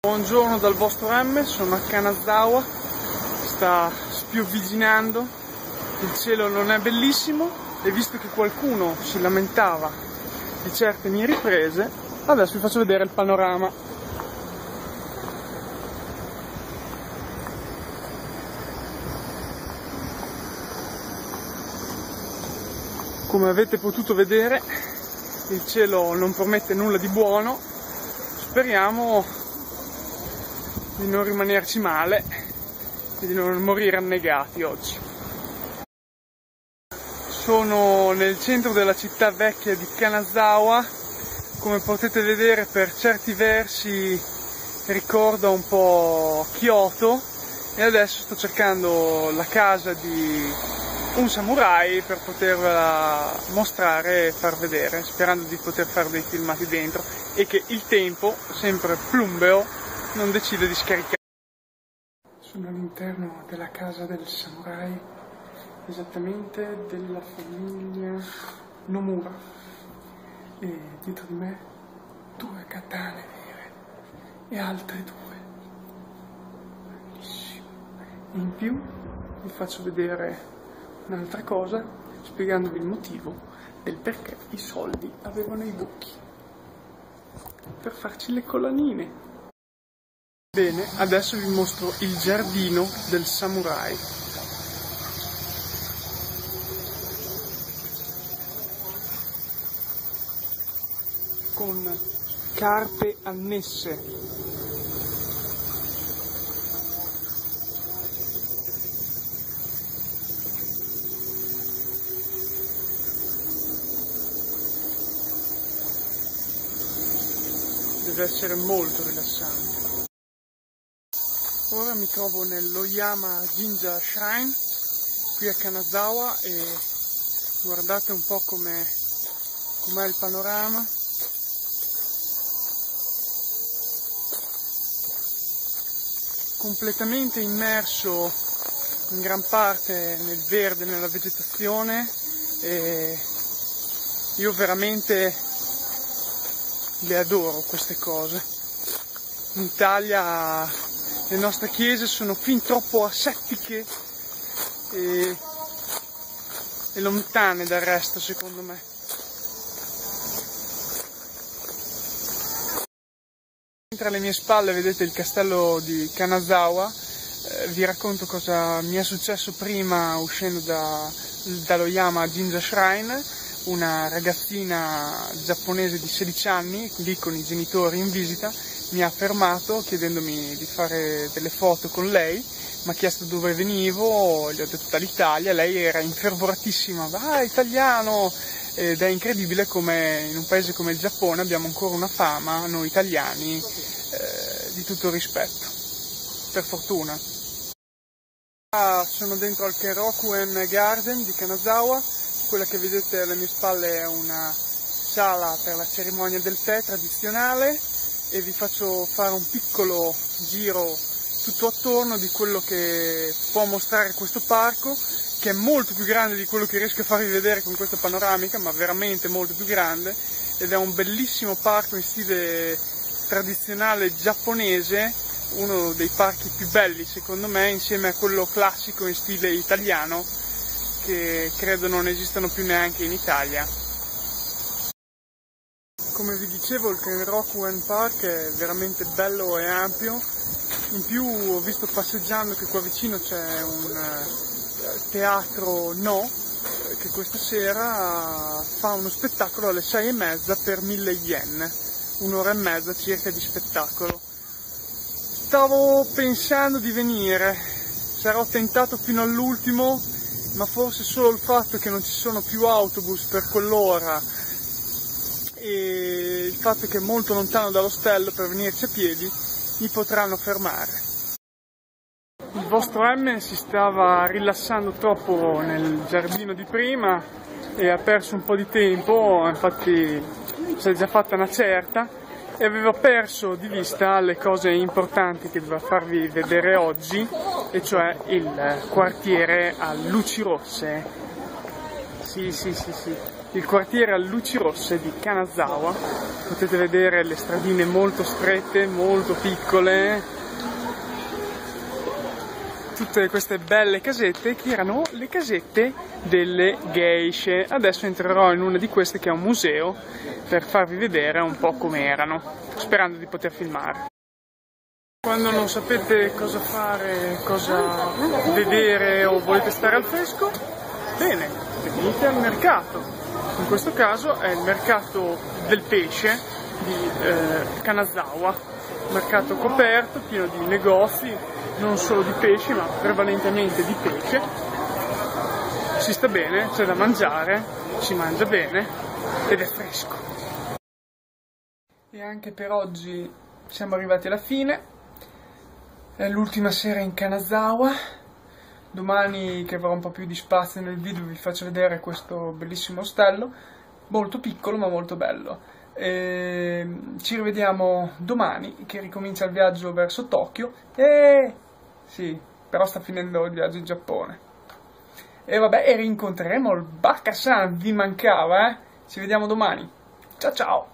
Buongiorno dal vostro M, sono a Kanazawa, sta spiovviginando, il cielo non è bellissimo e visto che qualcuno si lamentava di certe mie riprese, adesso vi faccio vedere il panorama. Come avete potuto vedere, il cielo non promette nulla di buono, speriamo di non rimanerci male e di non morire annegati oggi. Sono nel centro della città vecchia di Kanazawa, come potete vedere per certi versi ricorda un po' Kyoto e adesso sto cercando la casa di un samurai per potervela mostrare e far vedere, sperando di poter fare dei filmati dentro e che il tempo, sempre plumbeo, non decide di scaricare. Sono all'interno della casa del samurai, esattamente della famiglia Nomura, e dietro di me 2 katane vere e altre 2. Bellissimo. E in più vi faccio vedere un'altra cosa, spiegandovi il motivo del perché i soldi avevano i buchi, per farci le collanine. Bene, adesso vi mostro il giardino del samurai. Con carpe annesse. Deve essere molto rilassante. Ora mi trovo nell'Oyama Jinja Shrine, qui a Kanazawa, e guardate un po' com'è il panorama. Completamente immerso in gran parte nel verde, nella vegetazione, e io veramente le adoro queste cose. In Italia le nostre chiese sono fin troppo asettiche e lontane dal resto, secondo me. Mentre alle mie spalle vedete il castello di Kanazawa, vi racconto cosa mi è successo prima uscendo dall'Oyama Jinja Shrine. Una ragazzina giapponese di 16 anni, lì con i genitori in visita, mi ha fermato chiedendomi di fare delle foto con lei, mi ha chiesto dove venivo, gli ho detto dall'Italia, lei era infervoratissima, italiano, ed è incredibile come in un paese come il Giappone abbiamo ancora una fama, noi italiani, di tutto rispetto, per fortuna. Sono dentro al Kenrokuen Garden di Kanazawa, quella che vedete alle mie spalle è una sala per la cerimonia del tè tradizionale, e vi faccio fare un piccolo giro tutto attorno di quello che può mostrare questo parco, che è molto più grande di quello che riesco a farvi vedere con questa panoramica, ma veramente molto più grande, ed è un bellissimo parco in stile tradizionale giapponese, uno dei parchi più belli secondo me, insieme a quello classico in stile italiano, che credo non esistano più neanche in Italia. Come vi dicevo, il Kenrokuen Park è veramente bello e ampio. In più ho visto passeggiando che qua vicino c'è un teatro che questa sera fa uno spettacolo alle 6:30 per 1000 yen, 1 ora e mezza circa di spettacolo. Stavo pensando di venire, sarò tentato fino all'ultimo, ma forse solo il fatto che non ci sono più autobus per quell'ora e il fatto che è molto lontano dall'ostello per venirci a piedi mi potranno fermare. Il vostro M si stava rilassando troppo nel giardino di prima e ha perso un po' di tempo, infatti si è già fatta una certa, e aveva perso di vista le cose importanti che doveva farvi vedere oggi, e cioè il quartiere a luci rosse. Sì. il quartiere a luci rosse di Kanazawa. Potete vedere le stradine molto strette, molto piccole, tutte queste belle casette che erano le casette delle geishe. Adesso entrerò in una di queste che è un museo per farvi vedere un po' come erano, sperando di poter filmare. Quando non sapete cosa fare, cosa vedere o volete stare al fresco, bene, venite al mercato. In questo caso è il mercato del pesce di Kanazawa, mercato coperto, pieno di negozi, non solo di pesci ma prevalentemente di pesce. Si sta bene, c'è da mangiare, si mangia bene ed è fresco. E anche per oggi siamo arrivati alla fine. È l'ultima sera in Kanazawa. Domani, che avrò un po' più di spazio nel video, vi faccio vedere questo bellissimo ostello, molto piccolo ma molto bello. Ci rivediamo domani, che ricomincia il viaggio verso Tokyo. Sì, però sta finendo il viaggio in Giappone. E vabbè, e rincontreremo il Baka-san, vi mancava, eh? Ci vediamo domani. Ciao ciao!